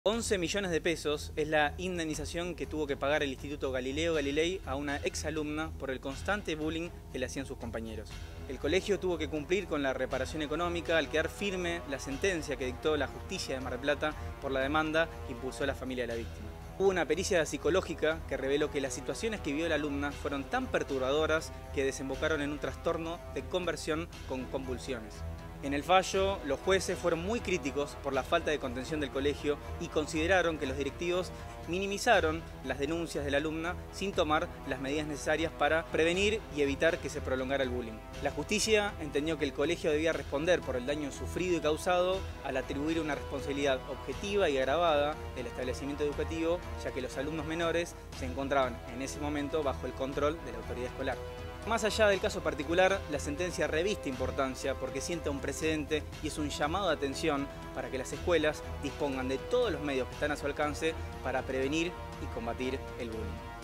11 millones de pesos es la indemnización que tuvo que pagar el Instituto Galileo Galilei a una exalumna por el constante bullying que le hacían sus compañeros. El colegio tuvo que cumplir con la reparación económica al quedar firme la sentencia que dictó la justicia de Mar del Plata por la demanda que impulsó la familia de la víctima. Hubo una pericia psicológica que reveló que las situaciones que vivió la alumna fueron tan perturbadoras que desembocaron en un trastorno de conversión con convulsiones. En el fallo, los jueces fueron muy críticos por la falta de contención del colegio y consideraron que los directivos minimizaron las denuncias de la alumna sin tomar las medidas necesarias para prevenir y evitar que se prolongara el bullying. La justicia entendió que el colegio debía responder por el daño sufrido y causado al atribuir una responsabilidad objetiva y agravada del establecimiento educativo, ya que los alumnos menores se encontraban en ese momento bajo el control de la autoridad escolar. Más allá del caso particular, la sentencia reviste importancia porque sienta un precedente y es un llamado de atención para que las escuelas dispongan de todos los medios que están a su alcance para prevenir y combatir el bullying.